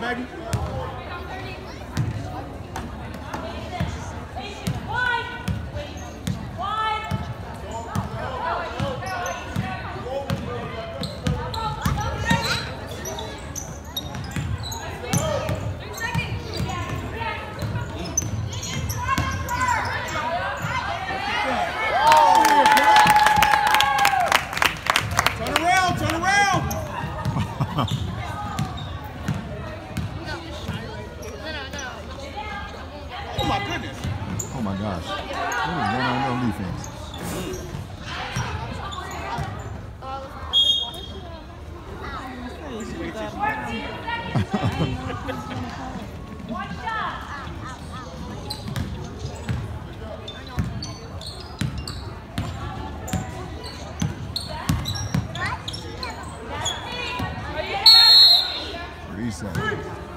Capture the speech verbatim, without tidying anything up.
baby. Oh my goodness. Oh my gosh. What is going on on defense? Three seconds.